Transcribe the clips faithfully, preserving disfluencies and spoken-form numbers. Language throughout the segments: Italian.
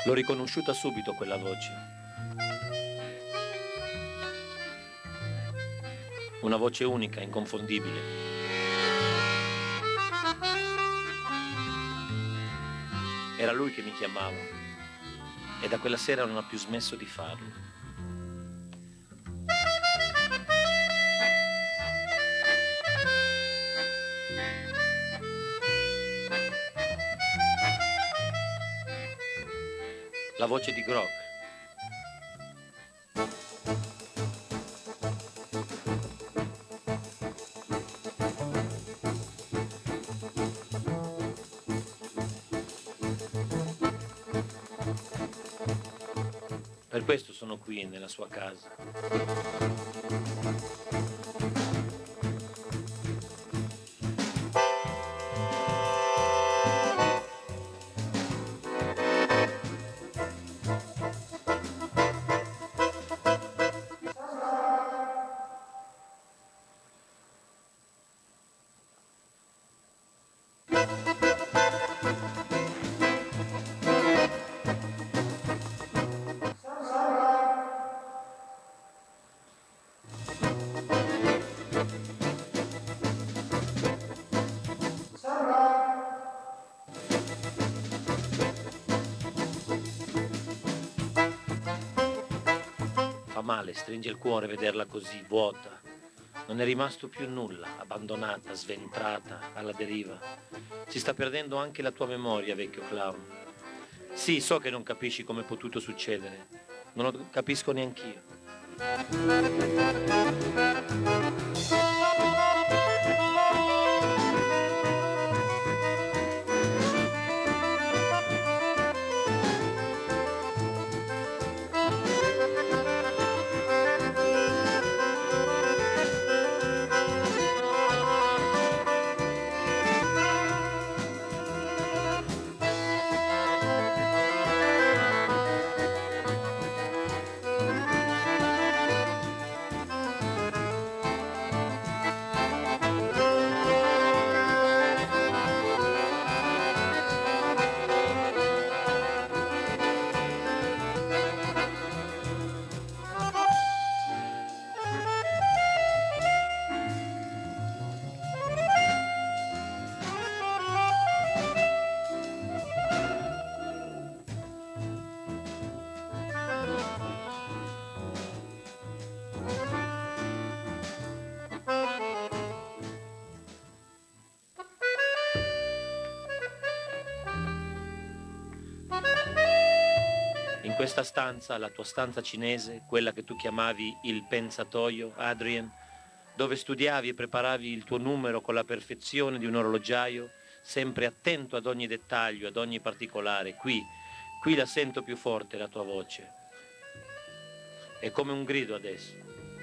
L'ho riconosciuta subito quella voce. Una voce unica, inconfondibile. Era lui che mi chiamava e da quella sera non ha più smesso di farlo. La voce di Grog. Per questo sono qui, nella sua casa. Fa male, stringe il cuore vederla così, vuota. Non è rimasto più nulla, abbandonata, sventrata, alla deriva. Si sta perdendo anche la tua memoria, vecchio clown. Sì, so che non capisci come è potuto succedere. Non lo capisco neanch'io. In questa stanza, la tua stanza cinese, quella che tu chiamavi il pensatoio, Adrien, dove studiavi e preparavi il tuo numero con la perfezione di un orologiaio, sempre attento ad ogni dettaglio, ad ogni particolare, qui, qui la sento più forte la tua voce. È come un grido adesso.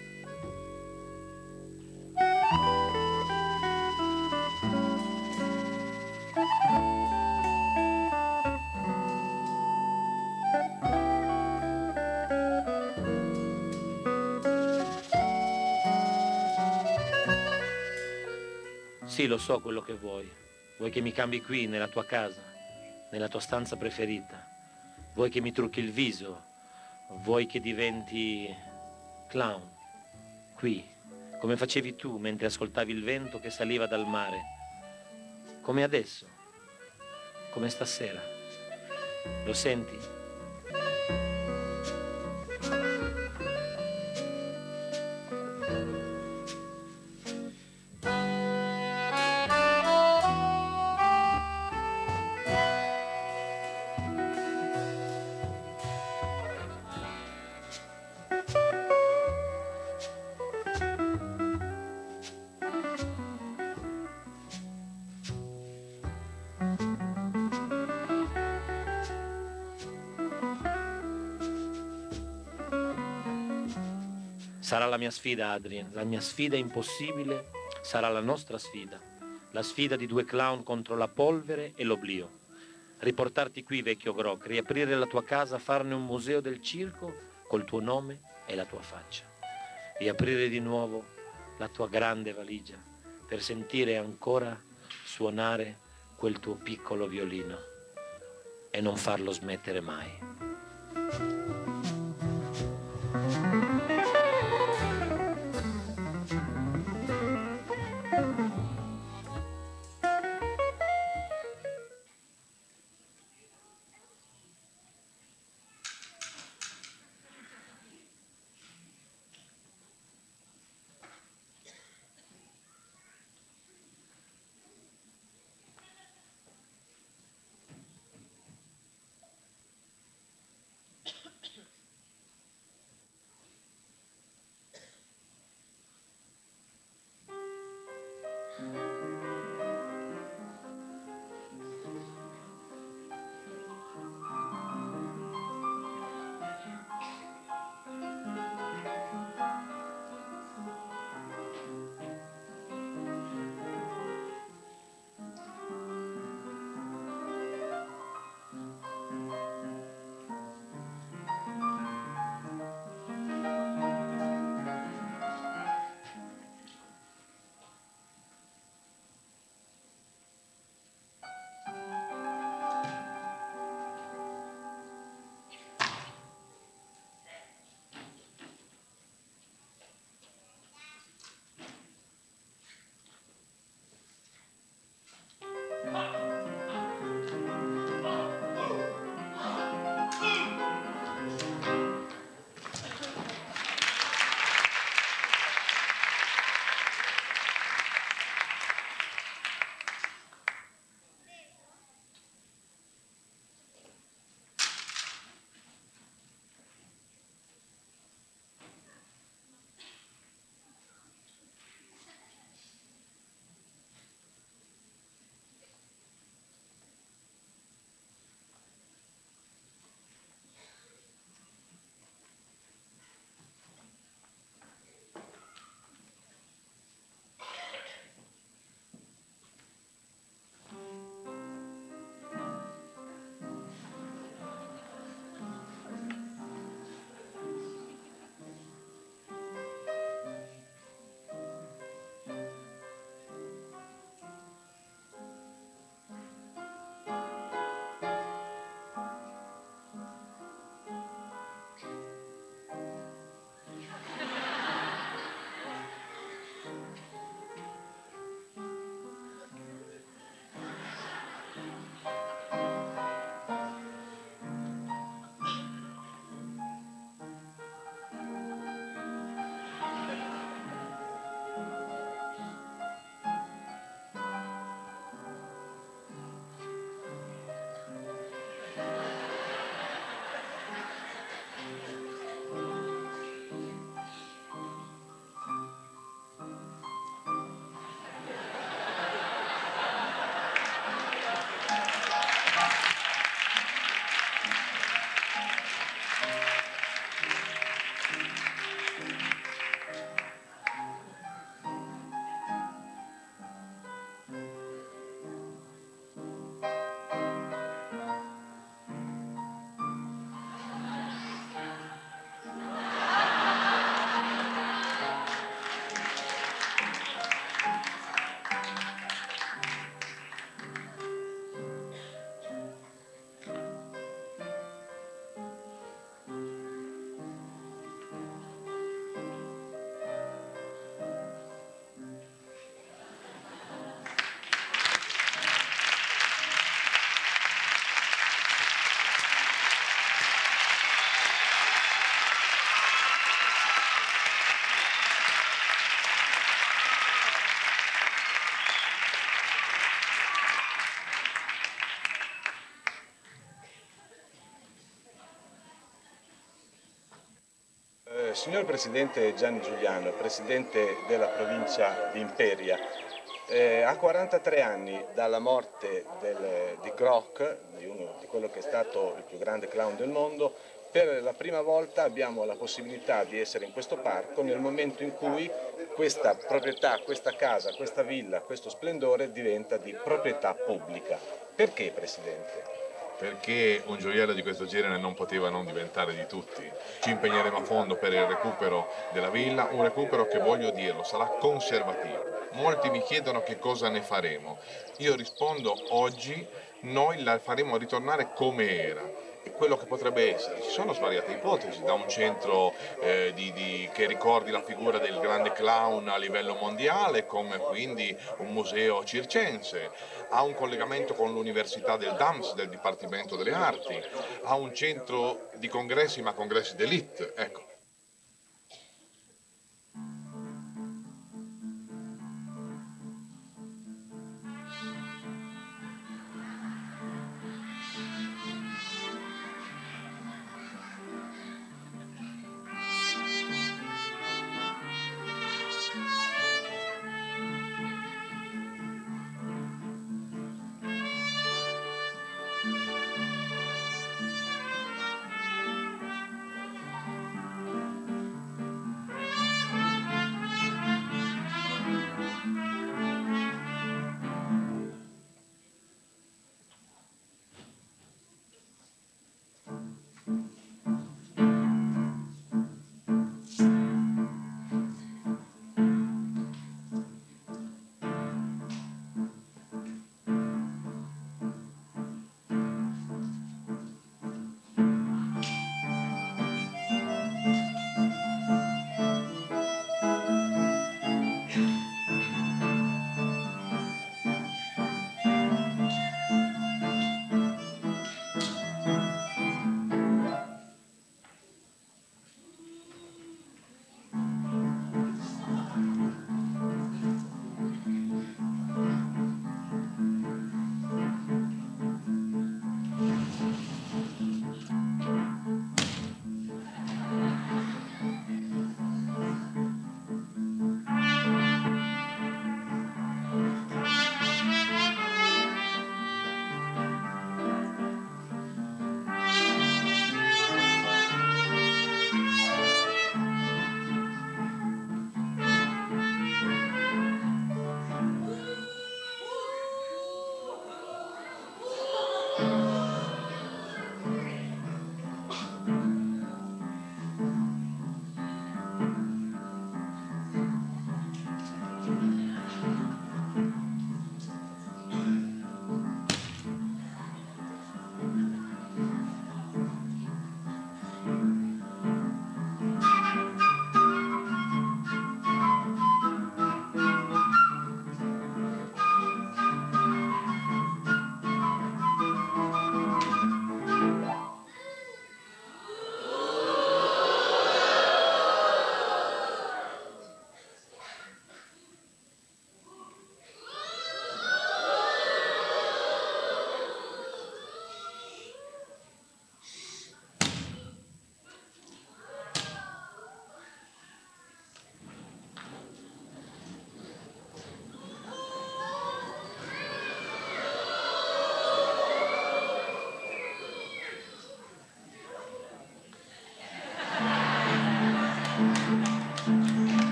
Sì, lo so quello che vuoi. Vuoi che mi cambi qui, nella tua casa, nella tua stanza preferita. Vuoi che mi trucchi il viso. Vuoi che diventi clown. Qui, come facevi tu mentre ascoltavi il vento che saliva dal mare. Come adesso. Come stasera. Lo senti? Sarà la mia sfida, Adrien, la mia sfida impossibile sarà la nostra sfida, la sfida di due clown contro la polvere e l'oblio. Riportarti qui, vecchio Grog, riaprire la tua casa, farne un museo del circo col tuo nome e la tua faccia. Riaprire di nuovo la tua grande valigia per sentire ancora suonare quel tuo piccolo violino. e non farlo smettere mai. Signor Presidente Gianni Giuliano, Presidente della provincia di Imperia, eh, a quarantatré anni dalla morte del, di Grock, di, uno, di quello che è stato il più grande clown del mondo, per la prima volta abbiamo la possibilità di essere in questo parco nel momento in cui questa proprietà, questa casa, questa villa, questo splendore diventa di proprietà pubblica. Perché, Presidente? Perché un gioiello di questo genere non poteva non diventare di tutti. Ci impegneremo a fondo per il recupero della villa, un recupero che, voglio dirlo, sarà conservativo. Molti mi chiedono che cosa ne faremo. Io rispondo oggi noi la faremo ritornare come era. Quello che potrebbe essere, ci sono svariate ipotesi, da un centro eh, di, di, che ricordi la figura del grande clown a livello mondiale, come quindi un museo circense, a un collegamento con l'Università del D A M S, del Dipartimento delle Arti, a un centro di congressi, ma congressi d'élite, ecco.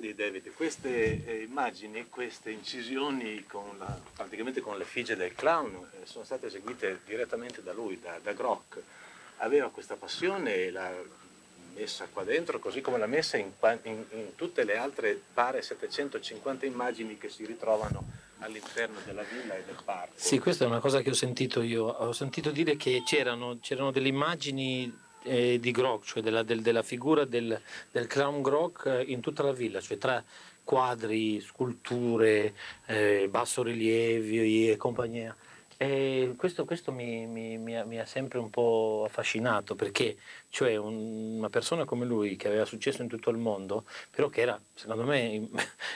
Vedi David, queste eh, immagini, queste incisioni con la, praticamente con l'effigie del clown eh, sono state eseguite direttamente da lui, da, da Grock. Aveva questa passione e l'ha messa qua dentro, così come l'ha messa in, in, in tutte le altre pare settecentocinquanta immagini che si ritrovano all'interno della villa e del parco. Sì, questa è una cosa che ho sentito io. Ho sentito dire che c'erano delle immagini eh, di Grock, cioè della, del, della figura del, del clown Grock eh, in tutta la villa, cioè tra quadri, sculture, eh, bassorilievi e compagnia. E questo, questo mi, mi, mi, ha, mi ha sempre un po' affascinato, perché cioè un, una persona come lui che aveva successo in tutto il mondo, però che era, secondo me,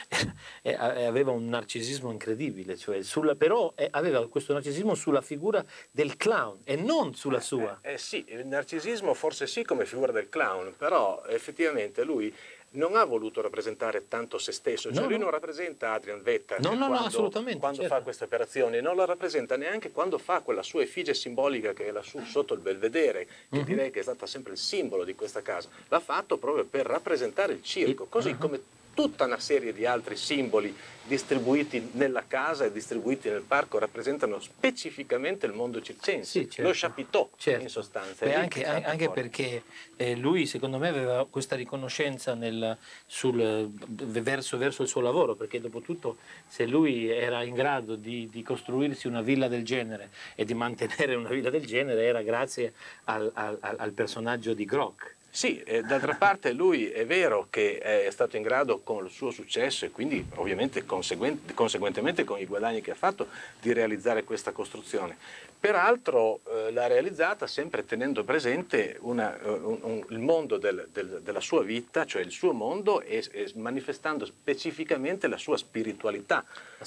aveva un narcisismo incredibile, cioè sulla, però aveva questo narcisismo sulla figura del clown e non sulla sua. Eh, eh sì, il narcisismo forse sì come figura del clown, però effettivamente lui non ha voluto rappresentare tanto se stesso, cioè no, lui no. non rappresenta Adrian Veidt no, no, quando, no, assolutamente, quando certo. fa queste operazioni, non la rappresenta neanche quando fa quella sua effigie simbolica che è lassù sotto il belvedere, che uh-huh. direi che è stata sempre il simbolo di questa casa. L'ha fatto proprio per rappresentare il circo, così uh-huh. come tutta una serie di altri simboli distribuiti nella casa e distribuiti nel parco rappresentano specificamente il mondo circense, sì, certo. lo chapiteau certo. in sostanza. Beh, anche, anche perché eh, lui secondo me aveva questa riconoscenza nel, sul, verso, verso il suo lavoro, perché dopo tutto se lui era in grado di, di costruirsi una villa del genere e di mantenere una villa del genere era grazie al, al, al personaggio di Grock. Sì, eh, d'altra parte lui è vero che è stato in grado con il suo successo e quindi ovviamente conseguent- conseguentemente con i guadagni che ha fatto di realizzare questa costruzione. Peraltro eh, l'ha realizzata sempre tenendo presente una, un, un, il mondo del, del, della sua vita, cioè il suo mondo e, e manifestando specificamente la sua spiritualità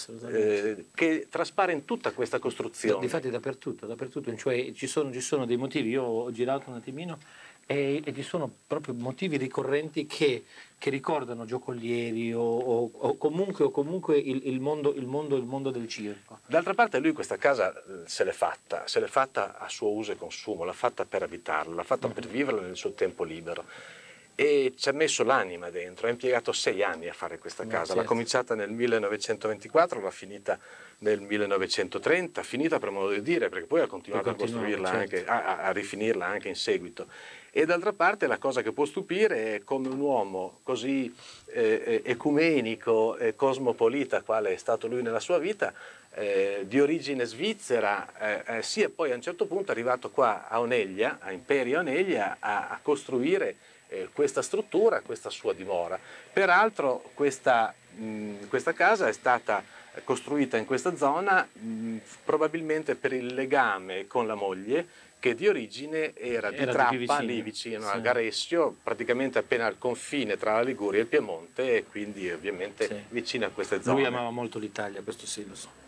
eh, che traspare in tutta questa costruzione. Difatti dappertutto, dappertutto, cioè ci sono, ci sono dei motivi, io ho girato un attimino e, e ci sono proprio motivi ricorrenti che, che ricordano giocolieri o, o, o comunque, o comunque il, il, mondo, il, mondo, il mondo del circo. D'altra parte lui questa casa se l'è fatta, se l'è fatta a suo uso e consumo, l'ha fatta per abitarla, l'ha fatta per viverla nel suo tempo libero e ci ha messo l'anima dentro, ha impiegato sei anni a fare questa casa, certo. L'ha cominciata nel millenovecentoventiquattro, l'ha finita nel millenovecentotrenta, finita per modo di dire, perché poi ha continuato a costruirla, certo. anche, a, a rifinirla anche in seguito. E d'altra parte la cosa che può stupire è come un uomo così eh, ecumenico e cosmopolita, quale è stato lui nella sua vita, eh, di origine svizzera, eh, eh, sia poi a un certo punto arrivato qua a Oneglia, a Imperia Oneglia, a, a costruire eh, questa struttura, questa sua dimora. Peraltro questa, mh, questa casa è stata costruita in questa zona mh, probabilmente per il legame con la moglie, che di origine era di era Trappa, di lì vicino sì. a Garessio, praticamente appena al confine tra la Liguria e il Piemonte, e quindi ovviamente sì. vicino a queste zone. Lui amava molto l'Italia, questo sì, lo so.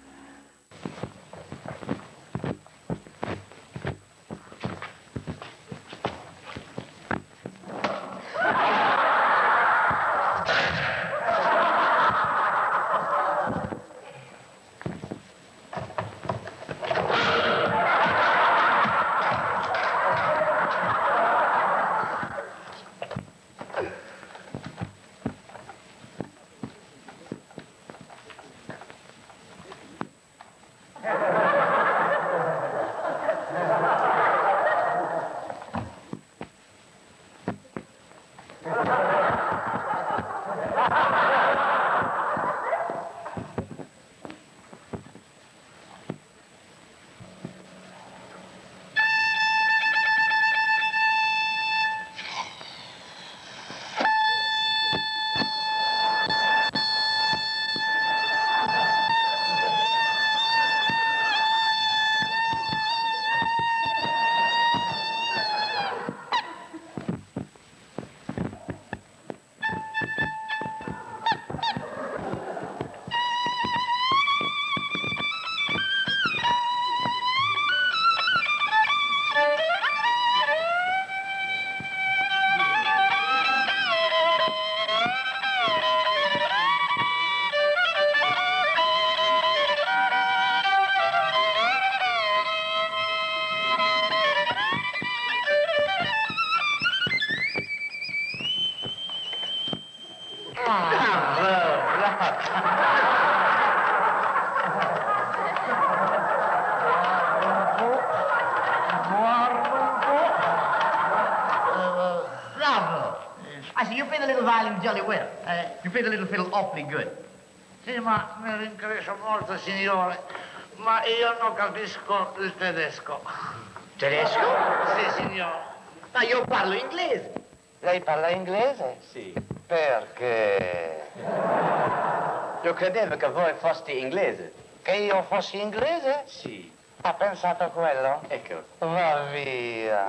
smiling jolly well. Eh. You played a little fiddle awfully good. Sì, ma mi ringrazio molto, signore, ma io non capisco il tedesco. Tedesco? Sì, signore. Ma io parlo inglese. Lei parla inglese? Sì. Perché? Io credevo che voi foste inglese. Che io fossi inglese? Sì. Ha pensato quello? Ecco. Va via.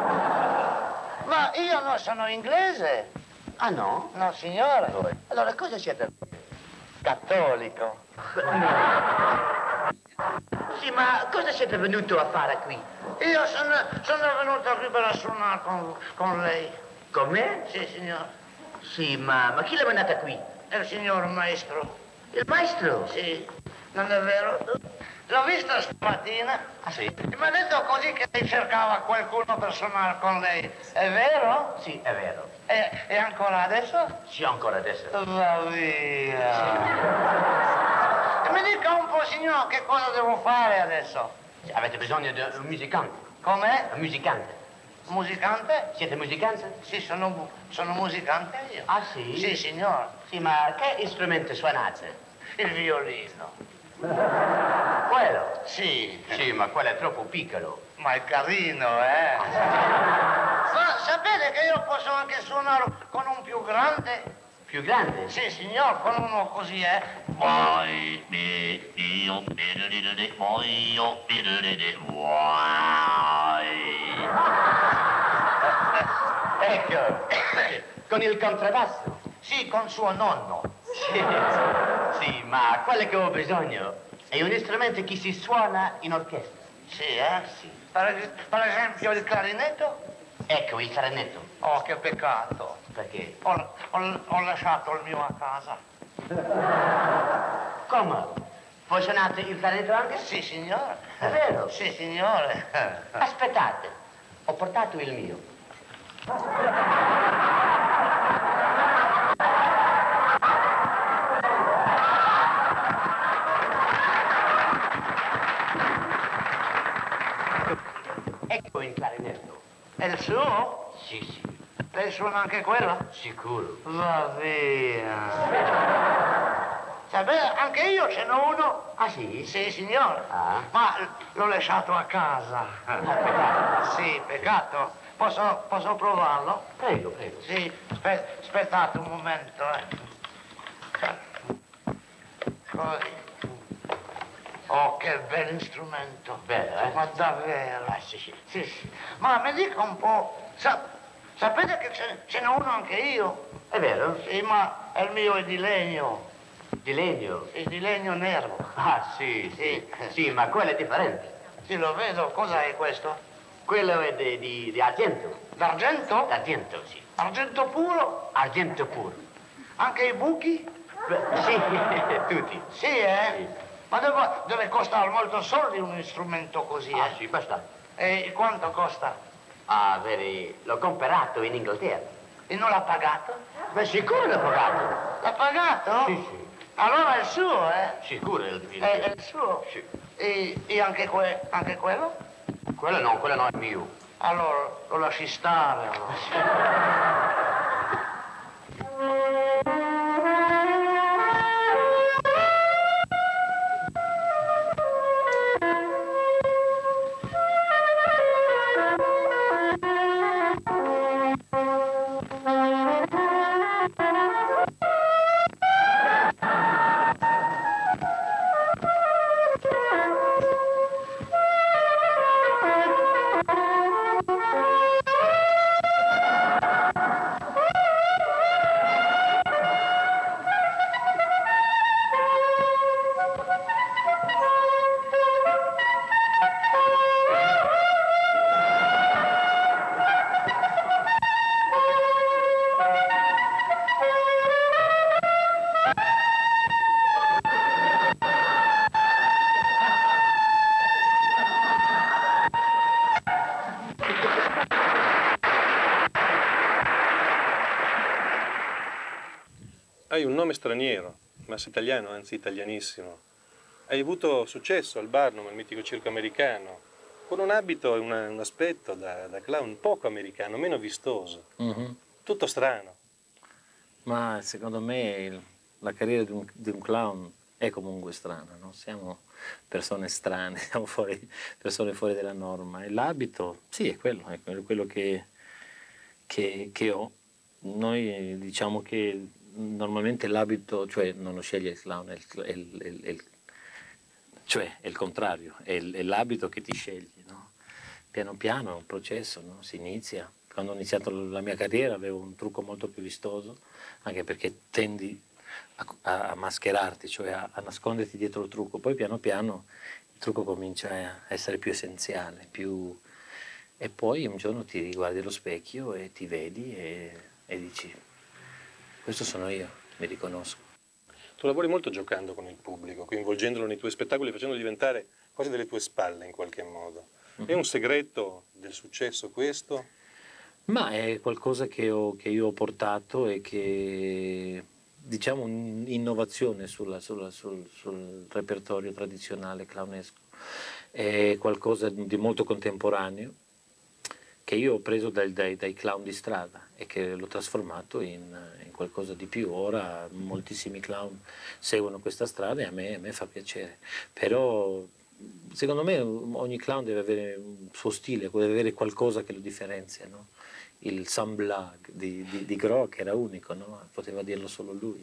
Ma io non sono inglese. Ah no? No, signore. Allora cosa siete? Cattolico. Sì, ma cosa siete venuto a fare qui? Io sono, sono venuto qui per suonare con, con lei. Con me? Sì, signore. Sì, ma, ma chi l'ha mandata qui? È il signor maestro. Il maestro? Sì, non è vero? L'ho visto stamattina. Ah sì? Mi ha detto così che lei cercava qualcuno per suonare con lei. È vero? Sì, è vero. E, e ancora adesso? Sì, ancora adesso. Va via. E mi dica un po', signor, che cosa devo fare adesso? Avete bisogno di un musicante. Com'è? Un musicante. Musicante? Siete musicante? Sì, sono, sono musicante io. Ah sì? Sì, signor. Sì, ma che strumento suonate? Il violino. Quello? Sì. Sì, ma quello è troppo piccolo. Ma è carino, eh? Ma sapete che io posso anche suonare con un più grande? Più grande? Sì, signor, con uno così, eh? Poi, mi, io, mi, poi, io, mi, vuoi. Ecco, con il contrabbasso? Sì, con suo nonno. Sì, sì, ma quello che ho bisogno è un strumento che si suona in orchestra. Sì, eh? Sì. Per, per esempio il clarinetto? Ecco, il clarinetto. Oh, che peccato. Perché? Ho, ho, ho lasciato il mio a casa. Come? Voi suonate il clarinetto anche? Sì, signore. È vero? Sì, signore. Aspettate, ho portato il mio. Ecco il clarinetto. È il suo? Sì, sì, Lei suona anche quello? sicuro. Va via. Sapete, anche io ce n'ho uno. Ah sì? Sì, signore. Ah. Ma l'ho lasciato a casa. Ah, peccato. Sì, peccato. Posso, posso provarlo? Prego, prego. Sì, aspe- aspettate un momento, eh. Così. Oh, che bel strumento. Bello, eh? Ma davvero? Ah, sì, sì. Sì, sì. Ma mi dica un po', sa- sapete che ce, ce n'è uno anche io? È vero? Sì, ma il mio è di legno, Di legno? è di legno nero. Ah, sì, sì. Sì, ma quello è differente. Sì, lo vedo. Cosa è questo? Quello è di, di, di argento. D'argento? D'argento, sì. Argento puro? Argento puro. Anche i buchi? Beh, sì, tutti. Sì, eh? Sì. Ma deve, deve costare molto soldi un strumento così, Ah, eh? sì, basta. E quanto costa? Ah, vedi, l'ho comprato in Inghilterra. E non l'ha pagato? Ma sicuro l'ho pagato. L'ha pagato? Sì, sì. Allora è il suo, eh? Sicuro è il, il, È, è il suo? Sì. E, e anche, que- anche quello? Quello no, quello no è mio. Allora lo lasci stare, allora. Hai un nome straniero, ma sei italiano, anzi italianissimo. Hai avuto successo al Barnum, al mitico circo americano, con un abito e una- un aspetto da, da clown poco americano, meno vistoso. Mhm. Tutto strano. Ma secondo me il- la carriera di un, di un clown è comunque strana, no? Siamo persone strane, siamo fuori, persone fuori dalla norma. E l'abito, sì, è quello, è quello quello che, che- che ho. Noi eh, diciamo che normalmente l'abito, cioè non lo sceglie il clown, è il, è il- è il- è il- cioè è il contrario, è il- è l'abito che ti scegli, no? Piano piano è un processo, no? Si inizia. Quando ho iniziato la mia carriera avevo un trucco molto più vistoso, anche perché tendi a, a- a mascherarti, cioè a, a nasconderti dietro il trucco. Poi piano piano il trucco comincia a essere più essenziale, più... e poi un giorno ti riguardi allo specchio e ti vedi e, e dici, questo sono io, mi riconosco. Tu lavori molto giocando con il pubblico, coinvolgendolo nei tuoi spettacoli, facendolo diventare quasi delle tue spalle in qualche modo. È un segreto del successo questo? Ma è qualcosa che, ho- che io ho portato e che, diciamo, un'innovazione sulla- sulla- sul, sul repertorio tradizionale clownesco. È qualcosa di molto contemporaneo che io ho preso dai, dai- dai clown di strada e che l'ho trasformato in, in qualcosa di più. Ora moltissimi clown seguono questa strada e a me, a me fa piacere. Però secondo me ogni clown deve avere un suo stile, deve avere qualcosa che lo differenzia, no? Il Samblag di, di, di Grock era unico, no? Poteva dirlo solo lui.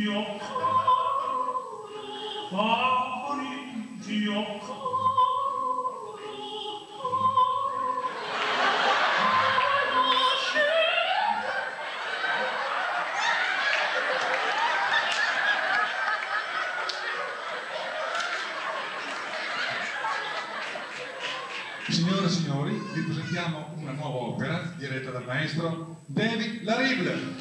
Signore e signori, vi presentiamo una nuova opera diretta dal maestro David Larible.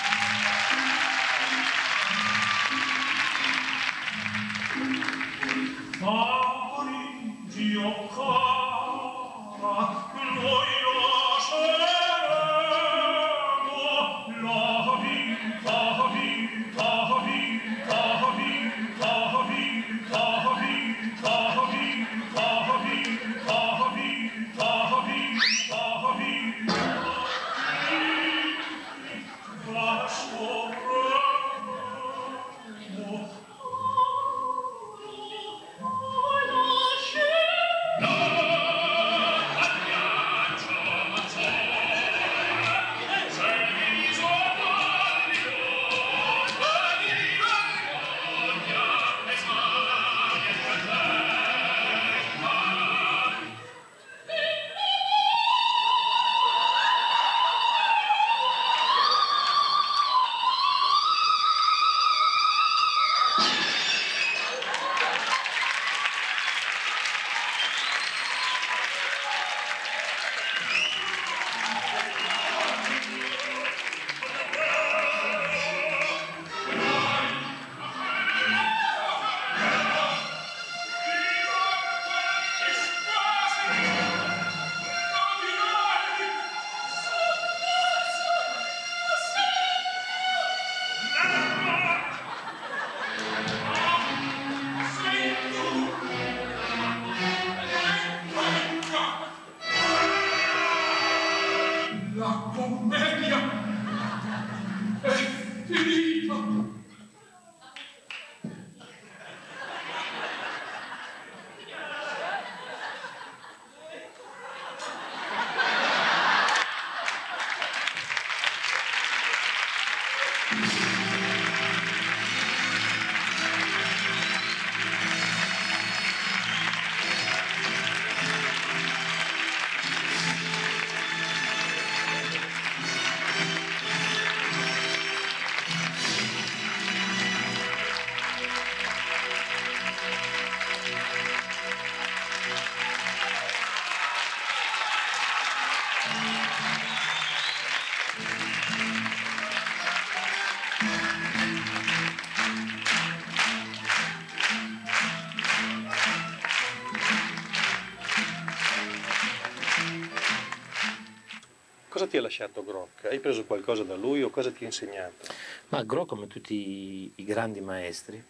Cosa ti ha lasciato Grock? Hai preso qualcosa da lui o cosa ti ha insegnato? Ma Grock, come tutti i, i grandi maestri,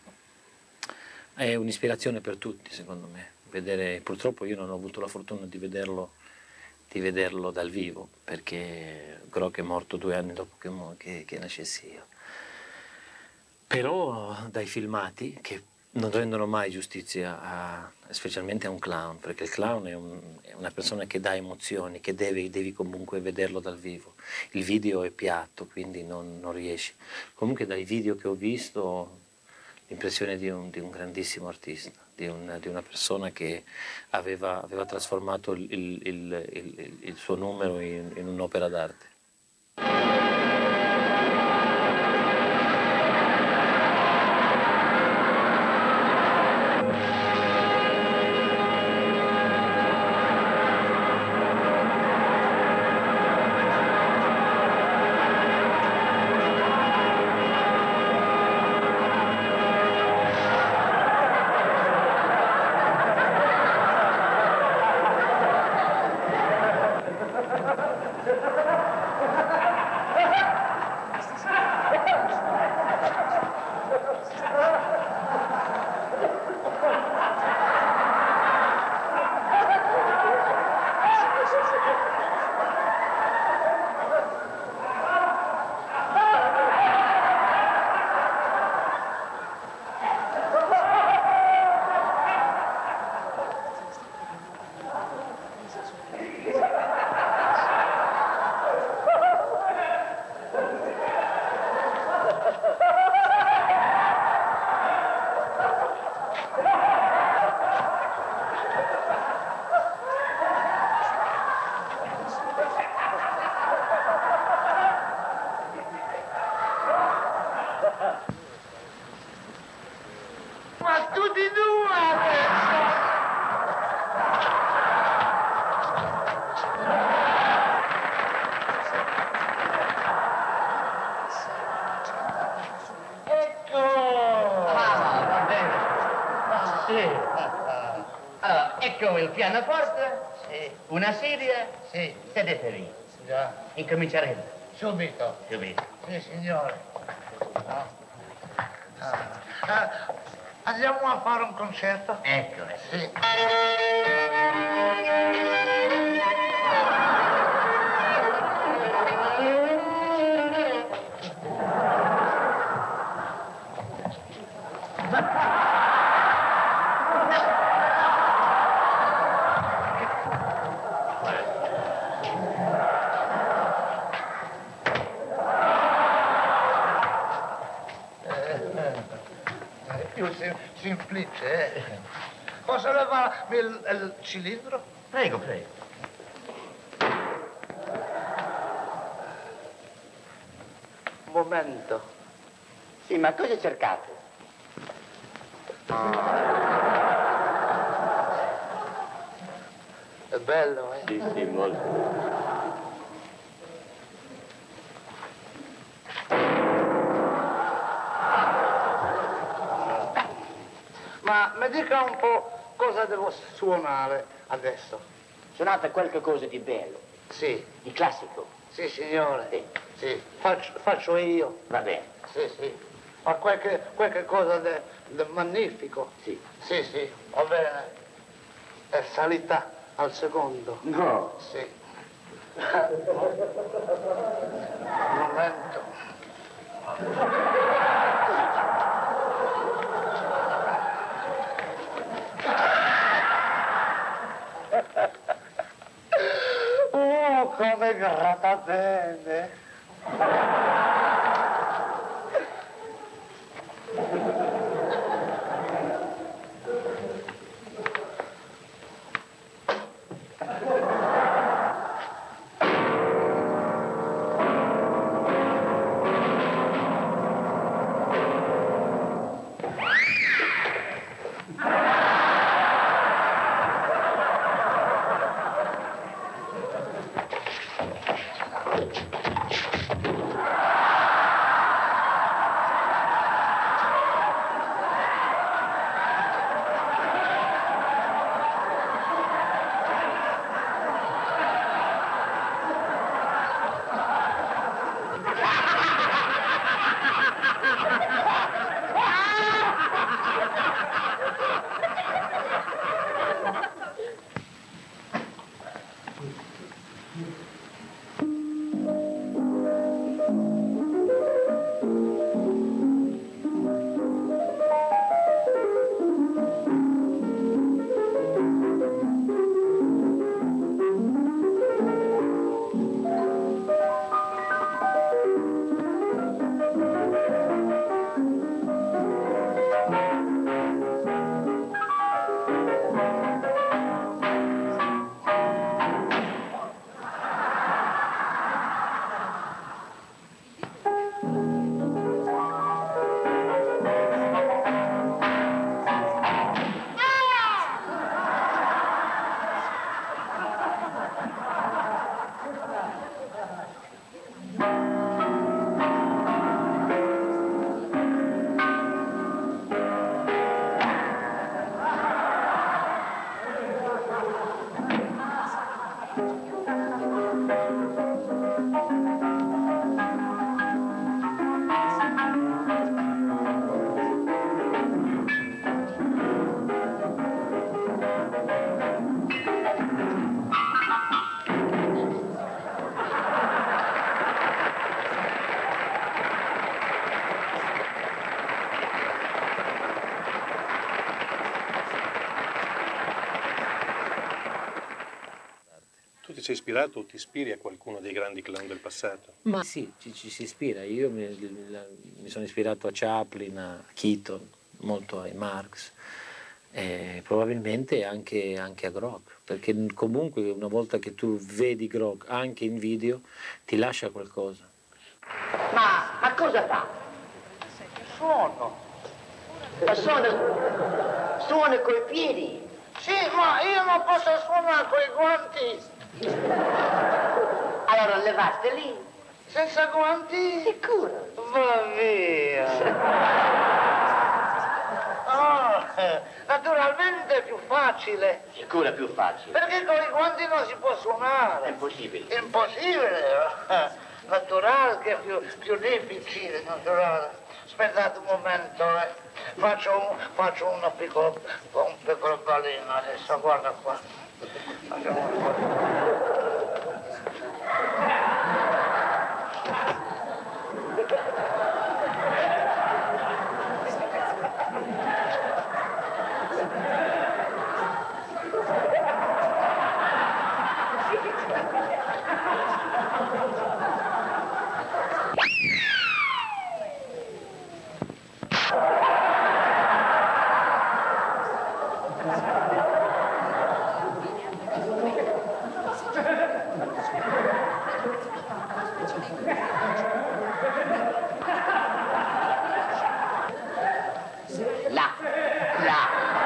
è un'ispirazione per tutti, secondo me. Vedere, purtroppo io non ho avuto la fortuna di vederlo, di vederlo dal vivo, perché Grock è morto due anni dopo che, che, che nascessi io. Però dai filmati, che non rendono mai giustizia, a, specialmente a un clown, perché il clown è, un, è una persona che dà emozioni, che devi, devi comunque vederlo dal vivo. Il video è piatto, quindi non, non riesci. Comunque dai video che ho visto ho l'impressione di un, di un grandissimo artista, di, un, di una persona che aveva, aveva trasformato il, il, il, il, il suo numero in, in un'opera d'arte. Ma tutti e due adesso! Sì. Allora, ecco il pianoforte, sì. Una sedia, sì. Sedetevi. Già. Incominceremo. Subito. Subito. Sì, signore. Ah. Ah. Andiamo a fare un concerto? Ecco. Sì. Più sem semplice, eh? Posso levare il, il cilindro? Prego, prego. Un momento. Sì, ma cosa cercate? È bello, eh? Sì, sì, molto. Ma mi dica un po' cosa devo suonare adesso. Suonate qualche cosa di bello, Sì, di classico. sì signore. Sì. Sì, faccio, faccio io. Va bene. Sì, sì. Ma qualche, qualche cosa di magnifico. Sì. Sì, sì, va bene. È salita al secondo. No. Sì. Un momento. Oh, come gratta bene. Tu ti sei ispirato o ti ispiri a qualcuno dei grandi clown del passato? Ma sì, ci, ci si ispira. Io mi, mi sono ispirato a Chaplin, a Keaton, molto ai Marx, e probabilmente anche, anche a Grock, perché comunque una volta che tu vedi Grock anche in video ti lascia qualcosa. Ma, ma cosa fa? suono. Ma suona, suona coi piedi. Sì, ma io non posso suonare coi guanti. Allora levateli. Senza guanti? Sicuro. Va via. Oh, naturalmente è più facile. Sicuro è più facile. Perché con i guanti non si può suonare. È impossibile. Impossibile. Naturale che è più, più difficile, naturale. Aspettate un momento, eh. Faccio, un, faccio una piccola, un piccolo ballino adesso, guarda qua. Facciamo un Là, là.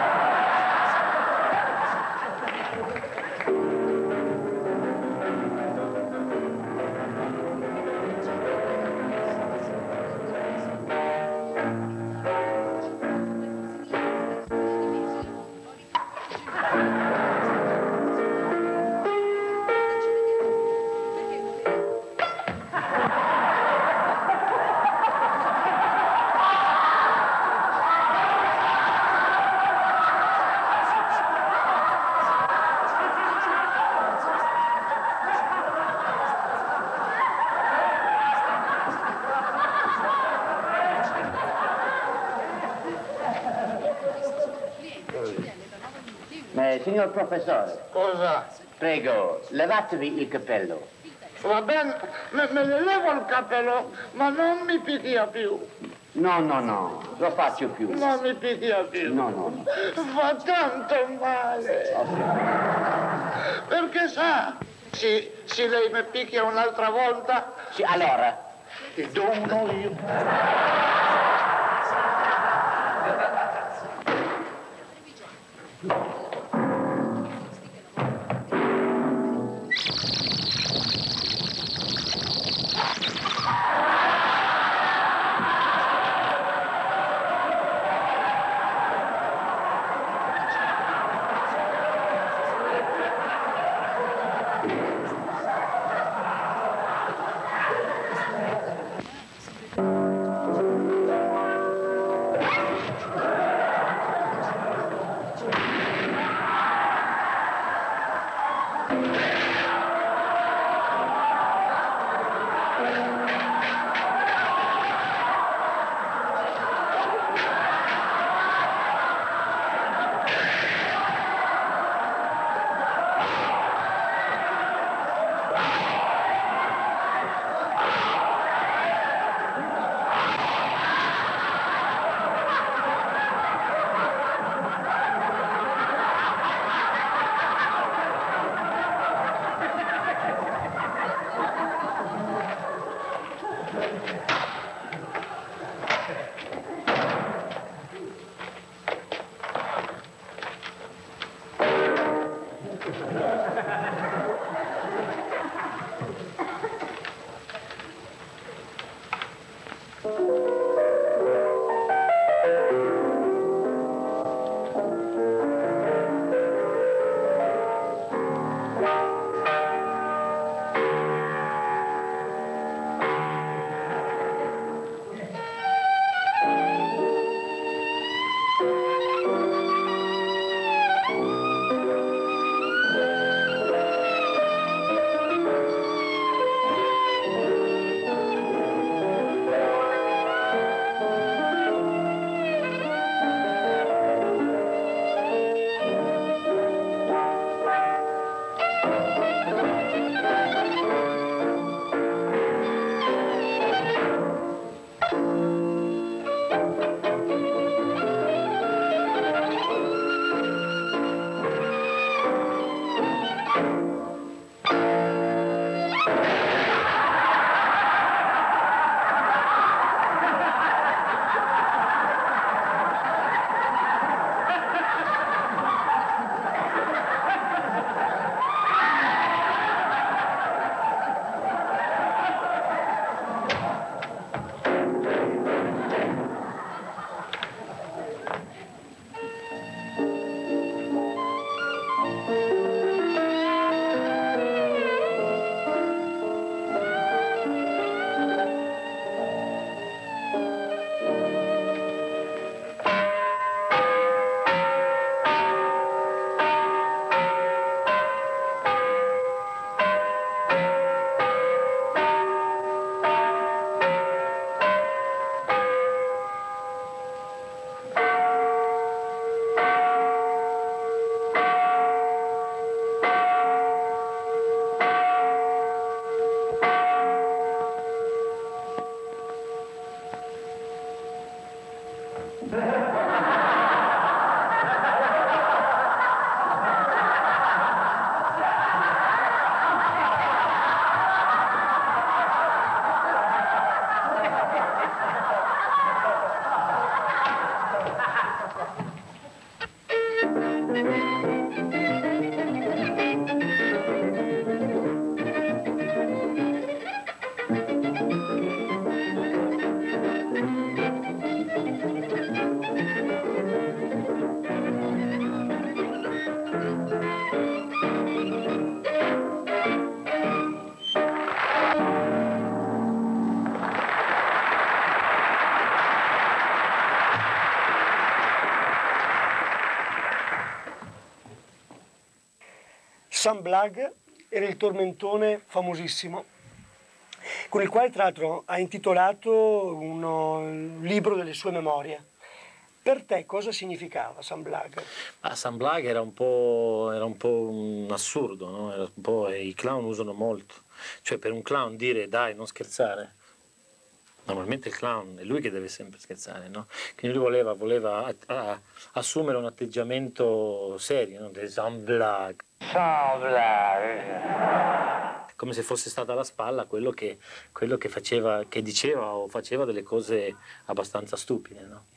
Eh, signor professore. Cosa? Prego, levatevi il cappello. Va bene, me, me ne levo il cappello, ma non mi picchia più. No, no, no, lo faccio più. Non mi picchia più. No, no, no. Fa tanto male. Perché sa, se, se lei mi picchia un'altra volta, Sì, allora, ti do uno io. Sam Blagg era il tormentone famosissimo, con il quale tra l'altro ha intitolato uno, un libro delle sue memorie. Per te cosa significava Sam Blagg? Ah, Sam Blagg era un po', era un, po un assurdo, no? Era un po', e i clown usano molto. Cioè per un clown dire dai, non scherzare, normalmente il clown è lui che deve sempre scherzare, no? Quindi lui voleva, voleva a, a, assumere un atteggiamento serio, no? Del Sam Blagg. Sam Blagg. Come se fosse stata alla spalla quello che, quello che faceva, che diceva o faceva delle cose abbastanza stupide, no?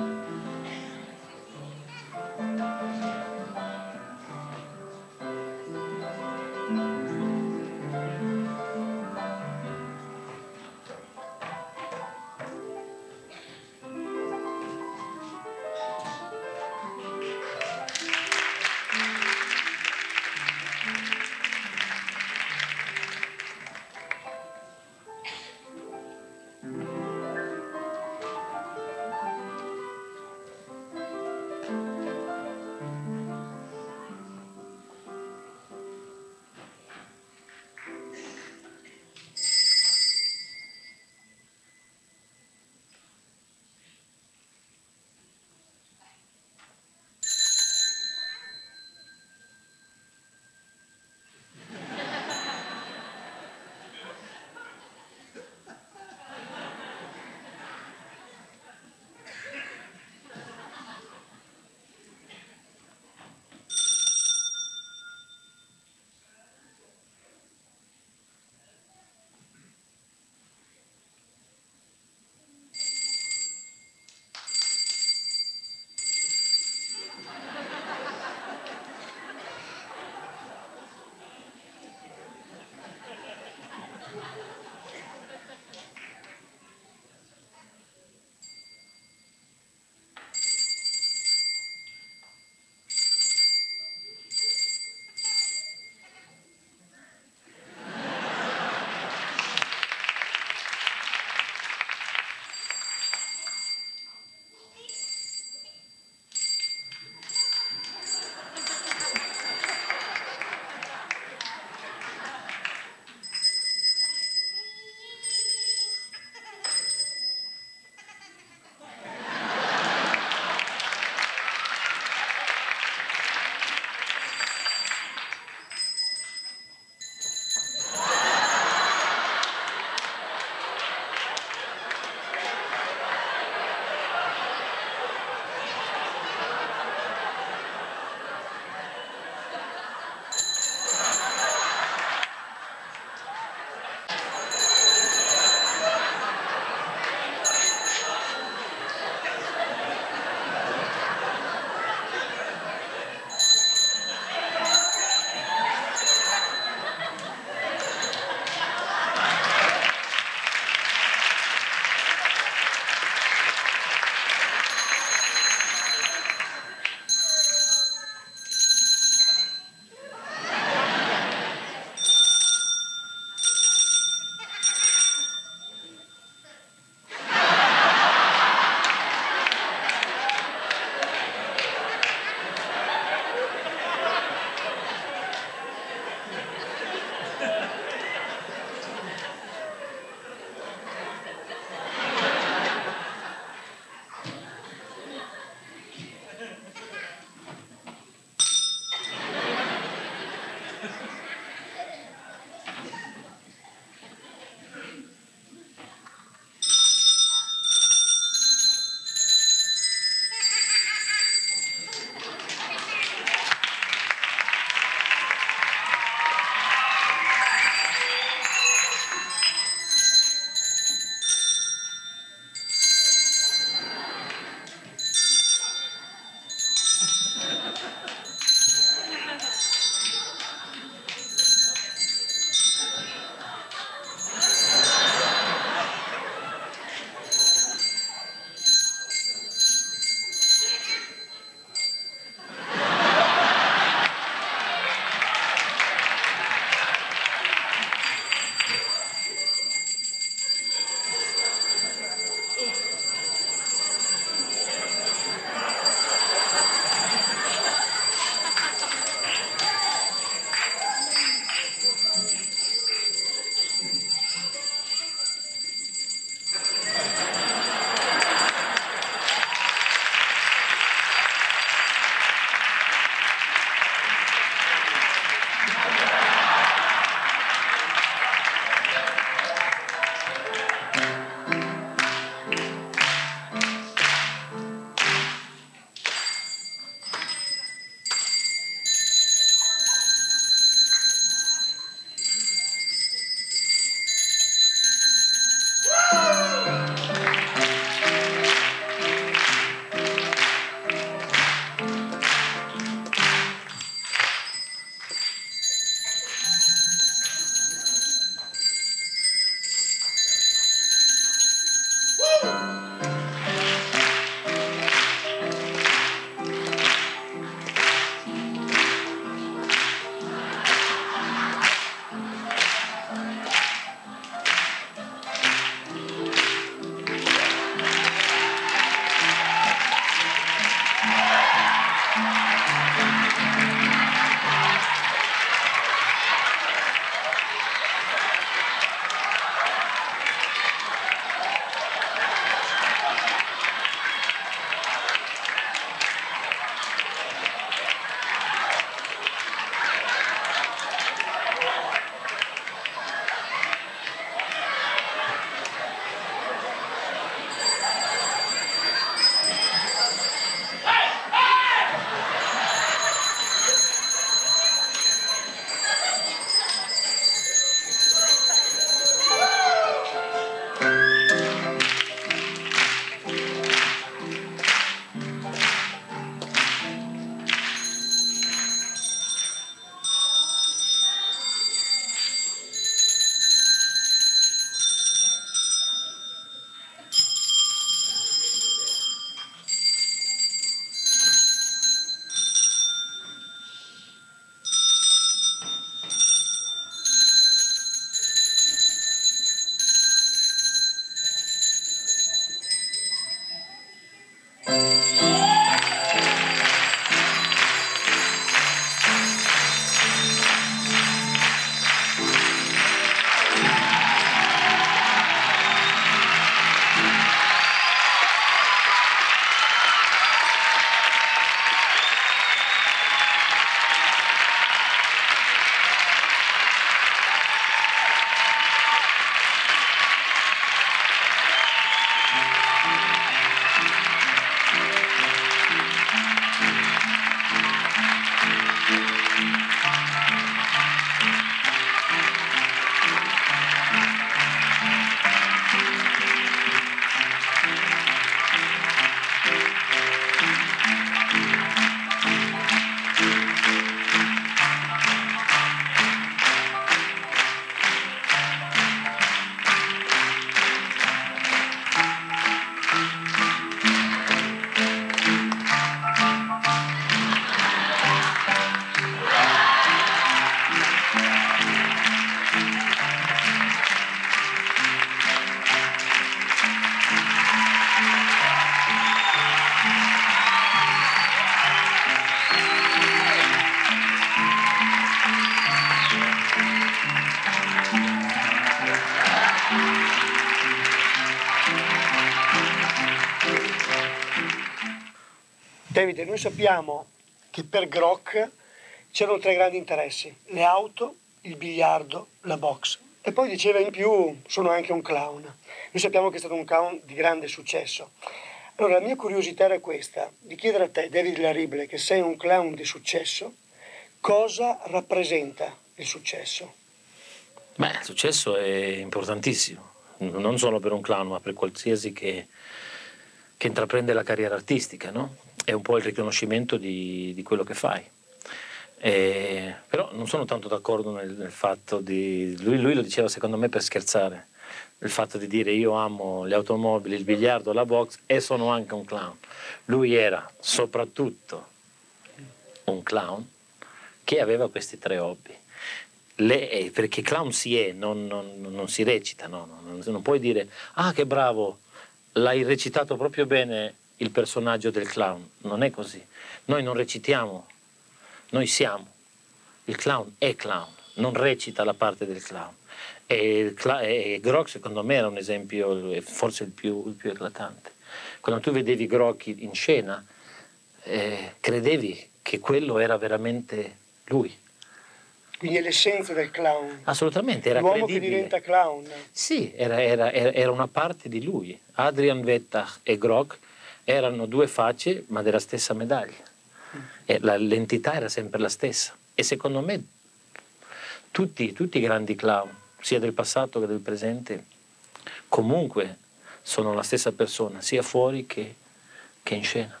Davide, noi sappiamo che per Grock c'erano tre grandi interessi: le auto, il biliardo, la box. E poi diceva in più, sono anche un clown. Noi sappiamo che è stato un clown di grande successo. Allora la mia curiosità era questa, di chiedere a te, David Larible, che sei un clown di successo, cosa rappresenta il successo? Beh, il successo è importantissimo, non solo per un clown, ma per qualsiasi che, che intraprende la carriera artistica, no? È un po' il riconoscimento di, di quello che fai. E, però non sono tanto d'accordo nel, nel fatto di... Lui, lui lo diceva secondo me per scherzare, il fatto di dire io amo le automobili, il biliardo, la box e sono anche un clown. Lui era soprattutto un clown che aveva questi tre hobby. Le, perché clown si è, non, non, non si recita, no, non, non puoi dire ah che bravo, l'hai recitato proprio bene il personaggio del clown, non è così. Noi non recitiamo, noi siamo. Il clown è clown, non recita la parte del clown. E, e Grock secondo me era un esempio, forse il più, il più eclatante. Quando tu vedevi Grock in scena, eh, credevi che quello era veramente lui. Quindi è l'essenza del clown. Assolutamente, era l'uomo credibile. Che diventa clown. Sì, era, era, era una parte di lui. Adrian Wettach e Grock erano due facce, ma della stessa medaglia. E la, l'entità era sempre la stessa. E secondo me tutti, tutti i grandi clown, sia del passato che del presente, comunque sono la stessa persona, sia fuori che, che in scena.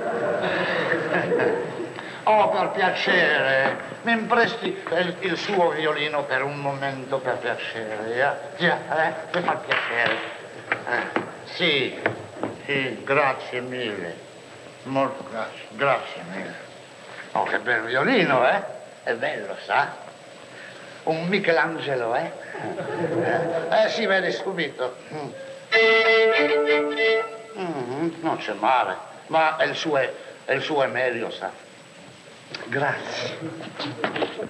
Oh, per piacere, mi presti il, il suo violino per un momento, per piacere, eh? Già, eh? Mi fa piacere. Eh, sì, sì, grazie mille. Molto grazie, grazie mille. Oh, che bel violino, eh? È bello, sa? Un Michelangelo, eh? Eh, eh si vede subito. Mm. Mm, non c'è male, ma il suo è, il suo è meglio, sa? Grazie.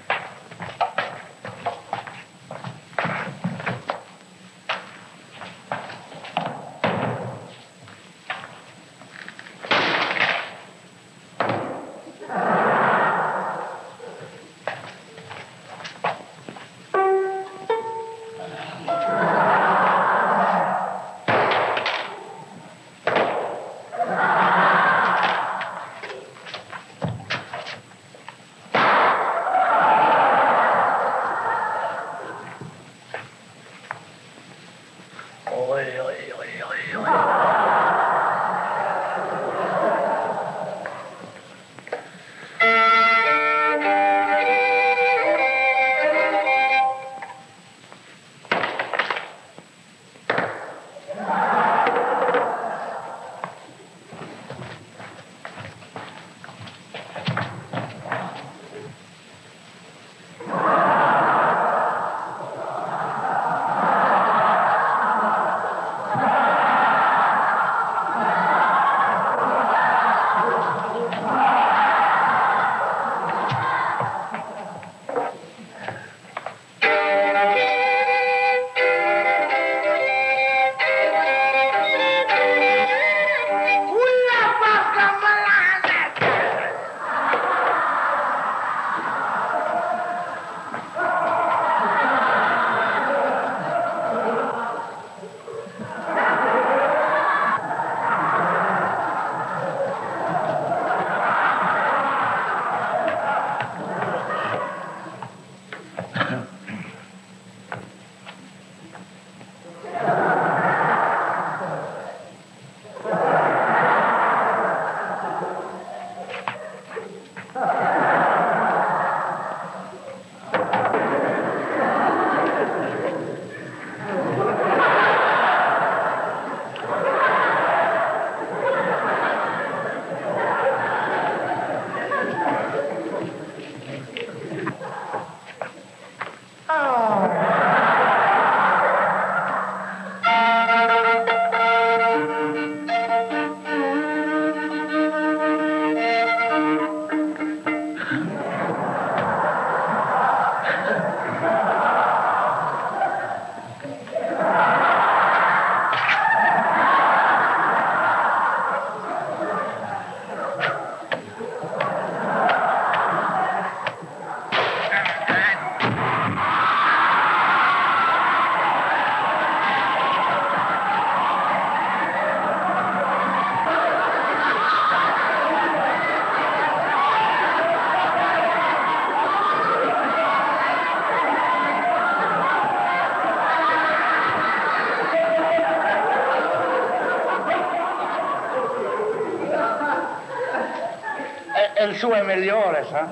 e il suo è migliore, sa?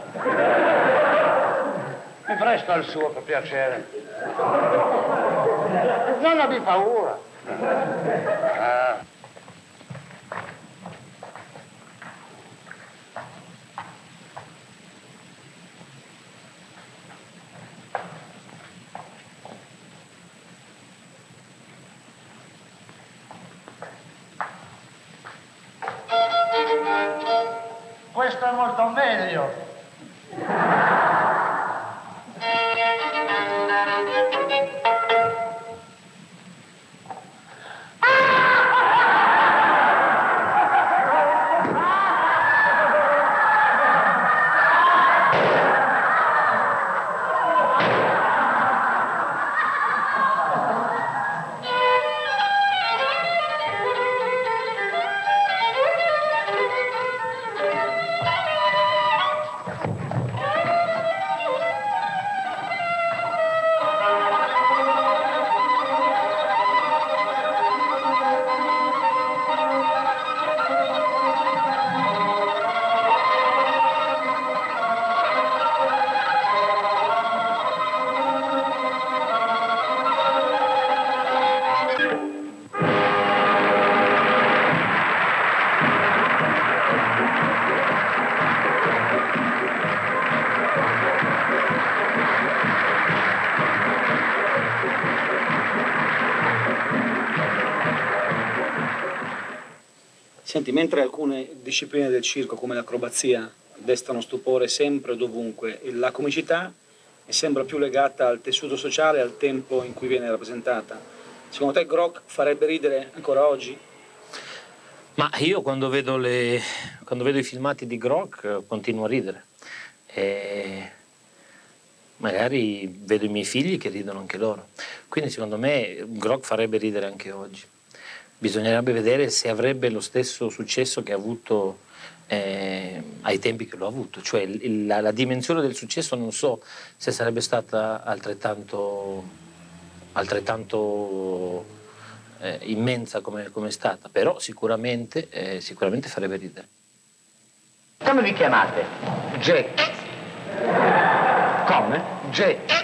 Mi presta il suo, per piacere. Non abbi paura. Ah. Questo è molto meglio. Senti, mentre alcune discipline del circo, come l'acrobazia, destano stupore sempre e dovunque, la comicità è sempre più legata al tessuto sociale, al tempo in cui viene rappresentata. Secondo te Grock farebbe ridere ancora oggi? Ma io quando vedo, le, quando vedo i filmati di Grock continuo a ridere. E magari vedo i miei figli che ridono anche loro. Quindi secondo me Grock farebbe ridere anche oggi. Bisognerebbe vedere se avrebbe lo stesso successo che ha avuto eh, ai tempi che lo ha avuto. Cioè il, la, la dimensione del successo non so se sarebbe stata altrettanto, altrettanto eh, immensa come, come è stata, però sicuramente, eh, sicuramente farebbe ridere. Come vi chiamate? Jack. Come? Jack.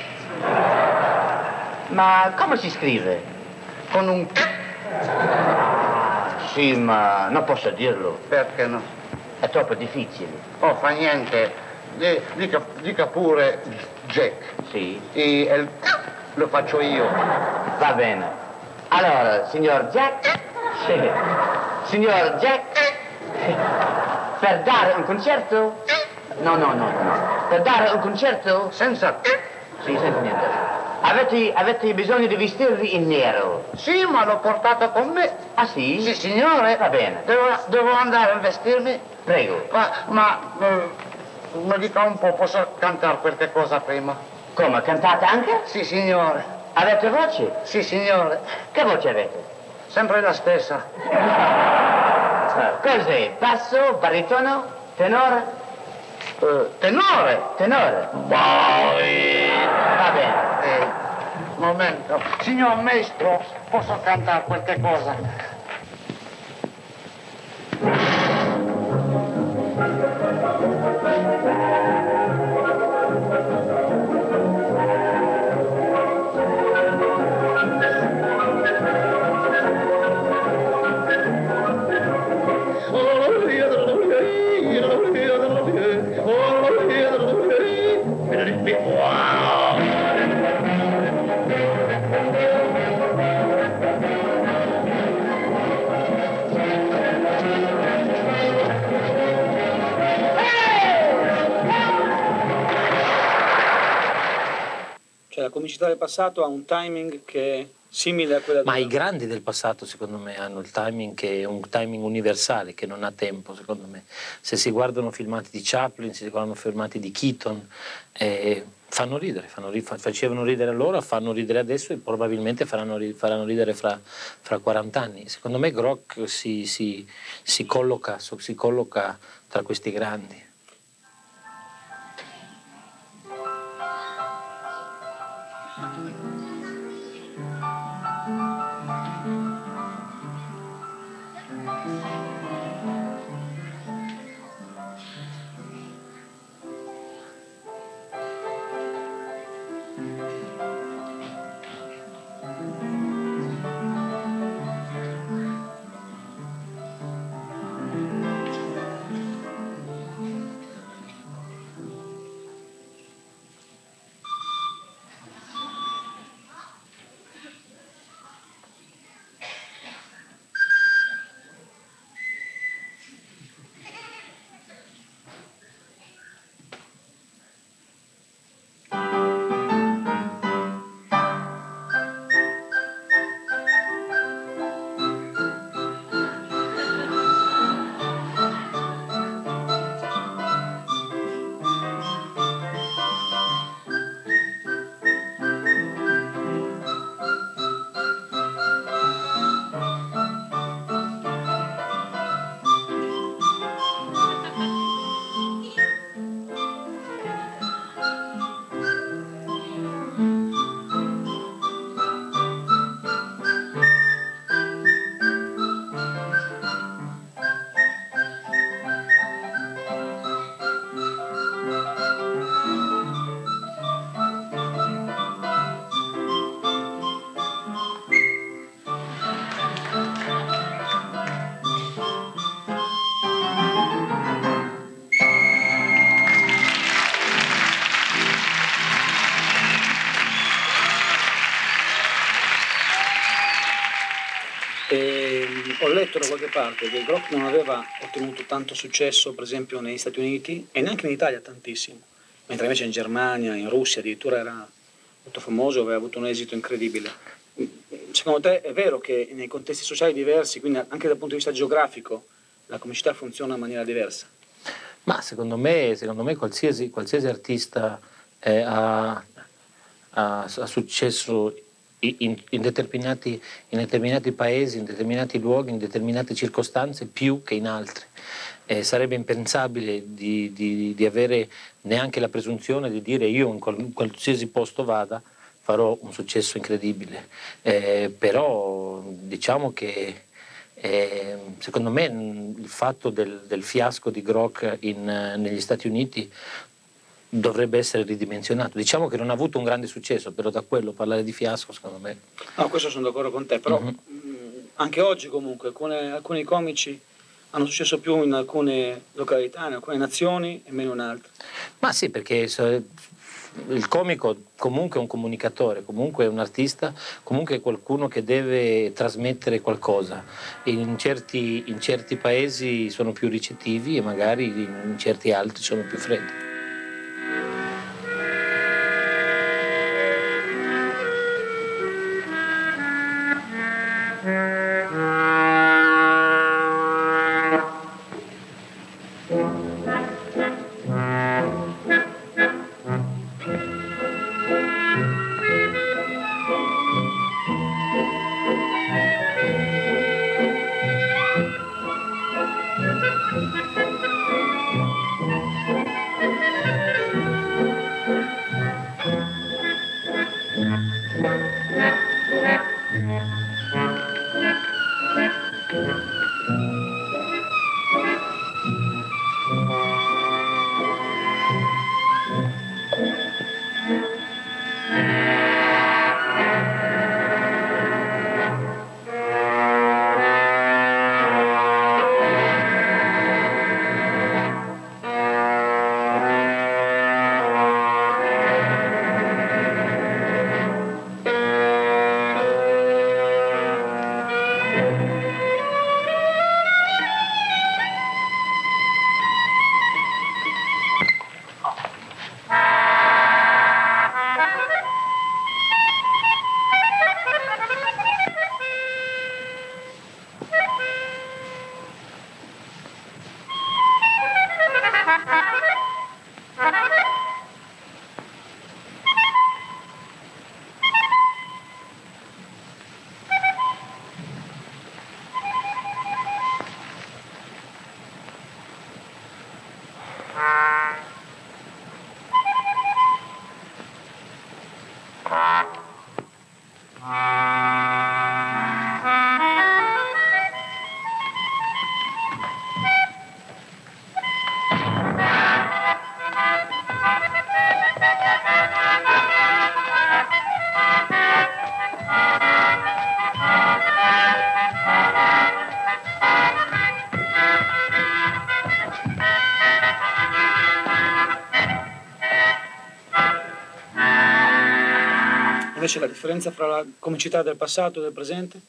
Ma come si scrive? Con un... Sì, ma non posso dirlo. Perché no? È troppo difficile. Oh, fa niente. D- dica, dica pure Jack. Sì. E, e il... lo faccio io. Va bene. Allora, signor Jack? Sì. Signor Jack? Per dare un concerto? No, no, no, no. Per dare un concerto? Senza... Sì, senza niente. Avete, avete bisogno di vestirvi in nero? Sì, ma l'ho portato con me. Ah, sì? Sì, signore. Va bene. Devo, devo andare a vestirmi? Prego. Ma, ma eh, mi dica un po', posso cantare qualche cosa prima? Come, cantate anche? Sì, signore. Avete voce? Sì, signore. Che voce avete? Sempre la stessa. Cos'è? Basso, baritono, tenore? Uh, tenore. Tenore. Va bene. Eh, momento. Signor maestro, posso cantare qualche cosa? La comicità del passato ha un timing che è simile a quella del... Ma i grandi del passato, secondo me, hanno il timing che è un timing universale, che non ha tempo, secondo me. Se si guardano filmati di Chaplin, se si guardano filmati di Keaton, eh, fanno ridere, fanno, facevano ridere allora, fanno ridere adesso e probabilmente faranno, faranno ridere fra, fra quaranta anni. Secondo me Grock si, si, si, colloca, si colloca tra questi grandi. da qualche parte che Grock non aveva ottenuto tanto successo, per esempio, negli Stati Uniti e neanche in Italia tantissimo, mentre invece in Germania, in Russia addirittura era molto famoso, aveva avuto un esito incredibile. Secondo te è vero che nei contesti sociali diversi, quindi anche dal punto di vista geografico, la comicità funziona in maniera diversa? Ma secondo me, secondo me qualsiasi, qualsiasi artista eh, ha, ha, ha successo in, in, determinati, in determinati paesi, in determinati luoghi, in determinate circostanze più che in altri. Eh, sarebbe impensabile di, di, di avere neanche la presunzione di dire io in, qual, in qualsiasi posto vada farò un successo incredibile, eh, però diciamo che eh, secondo me il fatto del, del fiasco di Grock in, negli Stati Uniti dovrebbe essere ridimensionato. Diciamo che non ha avuto un grande successo, però da quello parlare di fiasco secondo me... No, questo sono d'accordo con te, però mm-hmm. mh, anche oggi comunque alcune, alcuni comici hanno successo più in alcune località, in alcune nazioni e meno in altre. Ma sì, perché il comico comunque è un comunicatore, comunque è un artista, comunque è qualcuno che deve trasmettere qualcosa. In certi, in certi paesi sono più ricettivi e magari in certi altri sono più freddi. Invece la differenza fra la comicità del passato e del presente?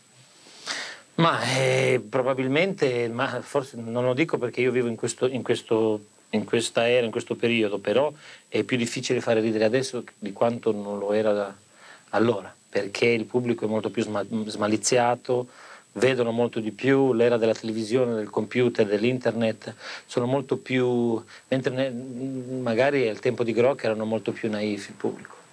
Ma eh, probabilmente, ma forse non lo dico perché io vivo in, questo, in, questo, in questa era, in questo periodo, però è più difficile fare ridere adesso di quanto non lo era da, allora, perché il pubblico è molto più sma, smaliziato, vedono molto di più, l'era della televisione, del computer, dell'internet, sono molto più, mentre ne, magari al tempo di Grock erano molto più naif il pubblico.